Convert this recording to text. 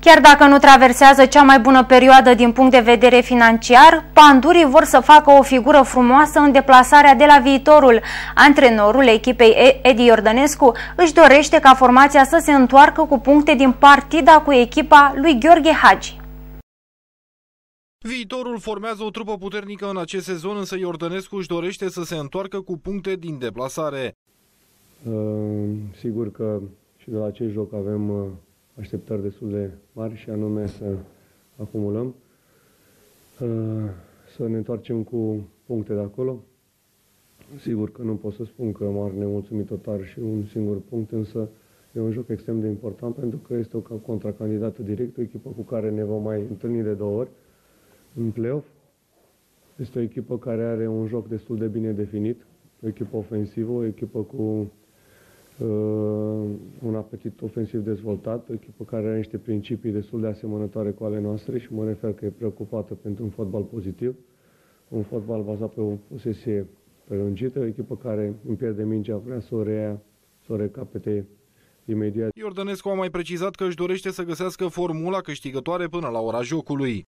Chiar dacă nu traversează cea mai bună perioadă din punct de vedere financiar, pandurii vor să facă o figură frumoasă în deplasarea de la Viitorul. Antrenorul echipei Edi Iordănescu își dorește ca formația să se întoarcă cu puncte din partida cu echipa lui Gheorghe Hagi. Viitorul formează o trupă puternică în acest sezon, însă Iordănescu își dorește să se întoarcă cu puncte din deplasare. Sigur că și de la acest joc avem așteptări destul de mari și anume să acumulăm, să ne întoarcem cu puncte de acolo. Sigur că nu pot să spun că m-ar nemulțumi total și un singur punct, însă e un joc extrem de important pentru că este o contracandidată direct, o echipă cu care ne vom mai întâlni de 2 ori în play-off. Este o echipă care are un joc destul de bine definit, o echipă ofensivă, o echipă cu un apetit ofensiv dezvoltat, o echipă care are niște principii destul de asemănătoare cu ale noastre și mă refer că e preocupată pentru un fotbal pozitiv, un fotbal bazat pe o posesie prelungită, o echipă care îmi pierde mingea, vrea să o reia, să o recapete imediat. Iordănescu a mai precizat că își dorește să găsească formula câștigătoare până la ora jocului.